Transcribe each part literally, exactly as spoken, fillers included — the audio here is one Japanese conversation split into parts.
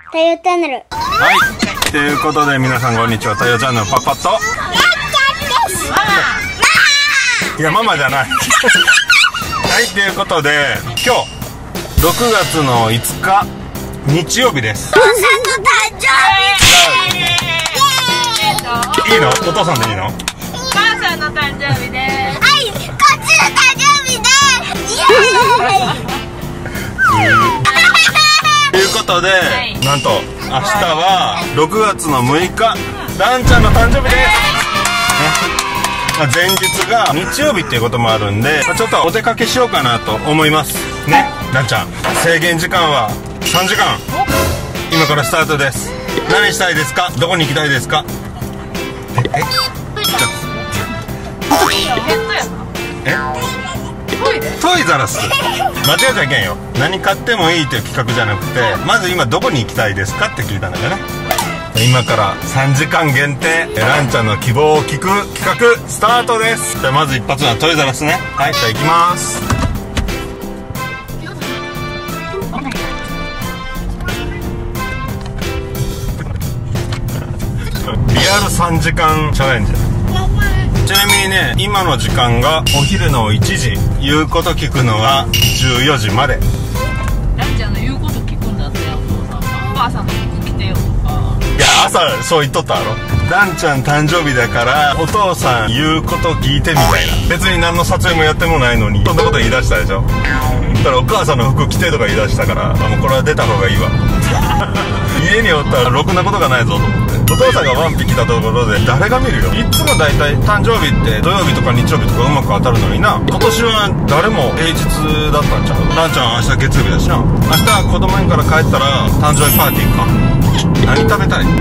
太陽チャンネル。 はい、ということで皆さんこんにちは。太陽チャンネルパパといやママじゃないはい、ということで今日ろくがつのいつか日曜日です。 お父さんの誕生日。 いいの？お父さんでいいの？ お母さんの誕生日です。 はい、こっちの誕生日です。イエーイということで、 はい、 なんと明日はろくがつのむいか、ランちゃんの誕生日です、ね。まあ、前日が日曜日っていうこともあるんで、まあ、ちょっとお出かけしようかなと思いますね。ランちゃん、制限時間はさんじかん、今からスタートです。何したいですか？どこに行きたいですか？えええトイザらス間違えちゃいけんよ。何買ってもいいっていう企画じゃなくて、まず今どこに行きたいですかって聞いたんだよね。今からさんじかん限定ランちゃんの希望を聞く企画スタートです。じゃあまず一発はトイザらスね。はい、じゃあ行きます。リアルさんじかんチャレンジ。ちなみにね、今の時間がお昼のいちじ、言うこと聞くのがじゅうよじまで。 ランちゃんの言うこと聞くんだって、お父さんがお母さんの服着てよとか。 いや、朝そう言っとったやろ。ランちゃん誕生日だからお父さん言うこと聞いてみたいな。別に何の撮影もやってもないのにそんなこと言い出したでしょ。だからお母さんの服着てとか言い出したから、あ、もうこれは出た方がいいわ家におったらろくなことがないぞと思って、お父さんがワンピ来たところで誰が見るよ。いつも大体誕生日って土曜日とか日曜日とかうまく当たるのにな。今年は誰も平日だったんちゃう。ランちゃん明日月曜日だしな。明日子供園から帰ったら誕生日パーティーか。何食べたい？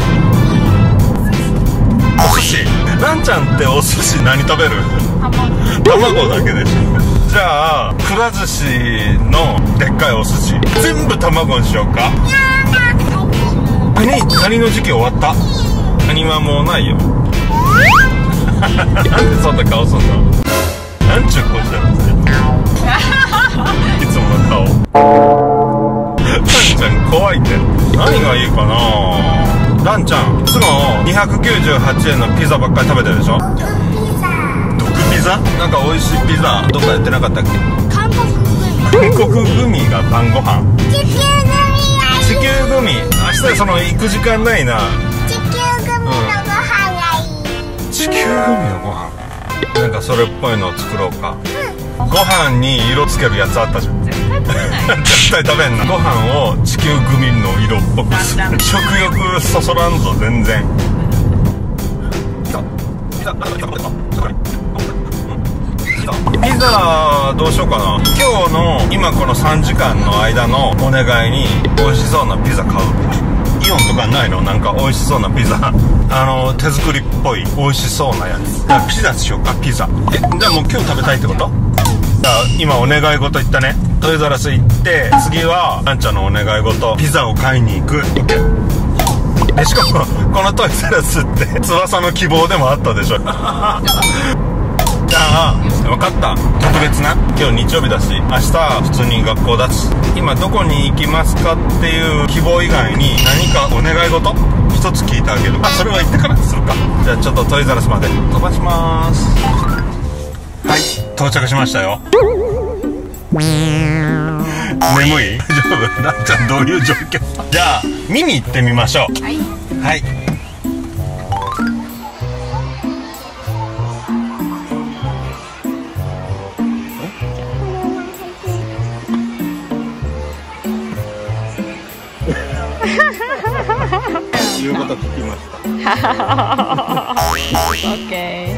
お寿司。ランちゃんってお寿司何食べる？卵だけでしょ。じゃあくら寿司のでっかいお寿司全部卵にしようか。カニ、カニの時期終わった。カニはもうないよなんでそんな顔すんの？なんちゅう顔してるんですかいつもの顔ランちゃん怖いって。何がいいかな。ランちゃんいつもにひゃくきゅうじゅうはちえんのピザばっかり食べてるでしょ。毒ピザ？なんか美味しいピザどっかやってなかったっけ？ 韓国グミ。 韓国グミが晩ご飯。 地球グミ。 地球グミ。明日その行く時間ないな。 地球グミのご飯がいい。 地球グミのご飯。なんかそれっぽいのを作ろうか。うん、ご飯に色つけるやつあったじゃん。絶対食べんな。ご飯を地球グミの色っぽくする。食欲そそらんぞ全然。ピザどうしようかな。今日の今このさんじかんの間のお願いに美味しそうなピザ買う。イオンとかないの？なんか美味しそうなピザあの手作りっぽい美味しそうなやつ。じゃあピザしようか。ピザ。え、じゃあもう今日食べたいってこと？じゃあ今お願い事言ったね。トイザらス行って次はランちゃんのお願い事ピザを買いに行く。 OK で、しかもこのトイザらスって翼の希望でもあったでしょじゃあ分かった。特別な今日日曜日だし明日普通に学校だし、今どこに行きますかっていう希望以外に何かお願い事一つ聞いてあげる。あ、それは言ってからにするか。じゃあちょっとトイザらスまで飛ばします。はい、到着しましたよ。眠い？大丈夫？ランちゃんどういう状況？じゃあ見に行ってみましょう。はい、はい。言うこと聞きましたオッケー。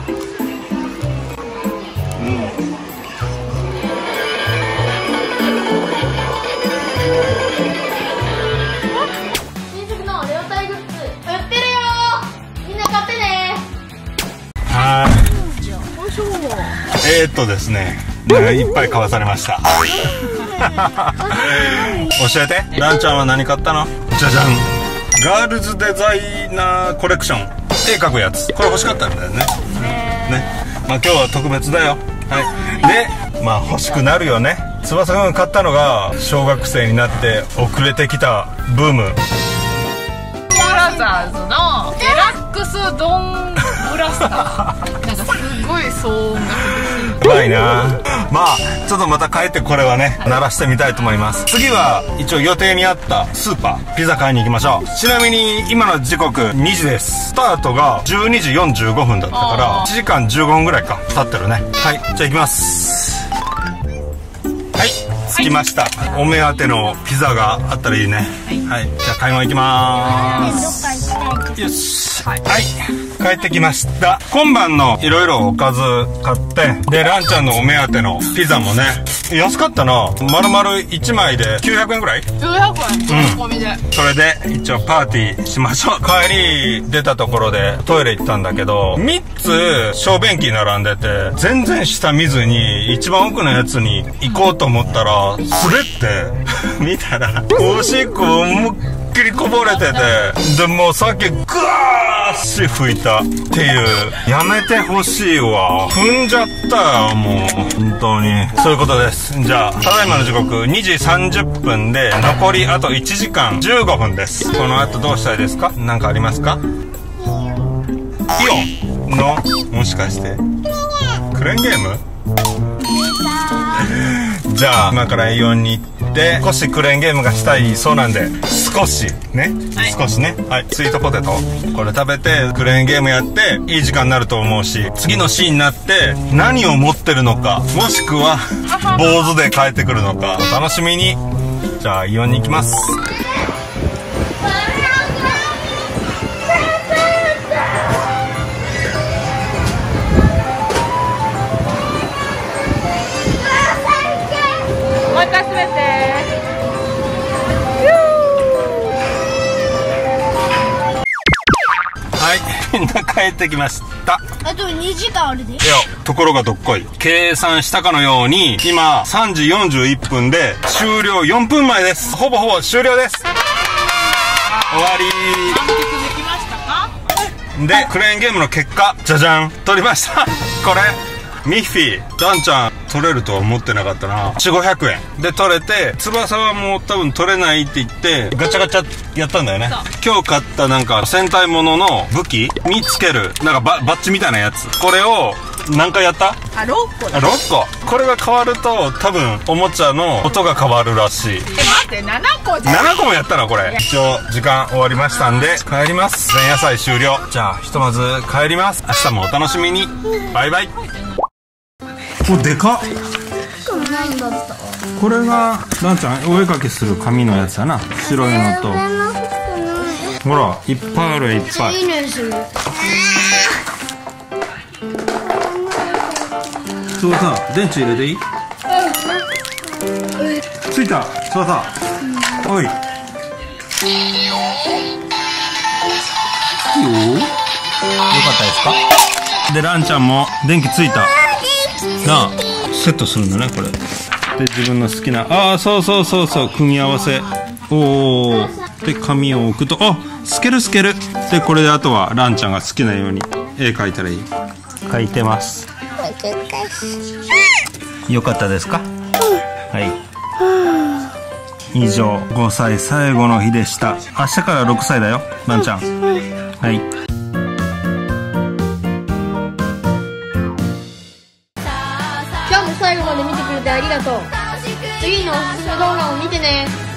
新作のレオタイグッズ売ってるよ。みんな買ってね。 はい。えーっとですね、いっぱい買わされました教えて、ランちゃんは何買ったの？じゃじゃん、ガールズデザイナーコレクション、絵描くやつ。これ欲しかったんだよね。ね、まあ今日は特別だよ。はい。で、まあ欲しくなるよね。 翼くんが買ったのが小学生になって遅れてきたブーム。 ブラザーズのデラックスドンブラスター。なんかすごい騒音がうまいな。まあちょっとまた帰ってこれはね鳴らしてみたいと思います。次は一応予定にあったスーパーピザ買いに行きましょう。ちなみに今の時刻にじです。スタートがじゅうにじよんじゅうごふんだったからいちじかんじゅうごふんぐらいか経ってるね。はい、じゃあ行きます。はい、着きました。お目当てのピザがあったらいいね。はい、じゃあ買い物行きまーす。よし、はい、帰ってきました。今晩のいろいろおかず買ってでランちゃんのお目当てのピザもね安かったな。丸々いちまいできゅうひゃくえんぐらい。 きゅうひゃくえん込みで、 それで一応パーティーしましょう。帰り出たところでトイレ行ったんだけどみっつ小便器並んでて全然下見ずに一番奥のやつに行こうと思ったら滑って見たらおしっこ思いっきりこぼれてて、でもうさっきグワーッし吹いたっていう。やめてほしいわ。踏んじゃったよもう本当に。そういうことです。じゃあただいまの時刻にじさんじゅっぷんで残りあといちじかんじゅうごふんです。この後どうしたいですか？何かありますか？イオンのもしかしてクレーンゲーム？じゃあ今からイオンに行って少しクレーンゲームがしたいそうなんで少しね、はい、少しね。はい、スイートポテトこれ食べてクレーンゲームやっていい時間になると思うし、次のシーンになって何を持ってるのかもしくは坊主で帰ってくるのかお楽しみに。じゃあイオンに行きます。はい、みんな帰ってきました。 あとにじかんあるで。いや、 ところがどっこい。計算したかのように今さんじよんじゅういっぷんで終了よんぷんまえです。ほぼほぼ終了です。終わり。 満喫できましたか？ でクレーンゲームの結果じゃじゃん取りましたこれミッフィー、ランちゃん取れるとは思ってなかったな。よんひゃくごひゃくえんで取れて、翼はもう多分取れないって言ってガチャガチャやったんだよね。今日買ったなんか戦隊ものの武器につけるなんかバ, バッジみたいなやつ、これを何回やった？ あ、ろっこだ。 あ、ろっこ。これが変わると多分おもちゃの音が変わるらしい。 え、待って、ななこじゃん。 ななこもやったなこれ。一応時間終わりましたんで帰ります。前夜祭終了。じゃあひとまず帰ります。明日もお楽しみに。バイバイ。お、でかっ。 何だった？ これがランちゃんお絵かきする紙のやつやな。白いのとほらいっぱいある。いっぱい。 いいねそれ。 そうさ、電池入れていい？ついた。そうさ、おいいいよ。よかったですか？でランちゃんも電気ついたなあ。セットするんだねこれで。自分の好きな、ああそうそうそうそう、組み合わせ。おお。で紙を置くと、あ、透ける透ける。でこれであとはランちゃんが好きなように絵描いたらいい。描いてます。よかったですか？はい、以上ごさい最後の日でした。明日からろくさいだよランちゃん。はい、 今日も最後まで見てくれてありがとう。次のおすすめ動画を見てね。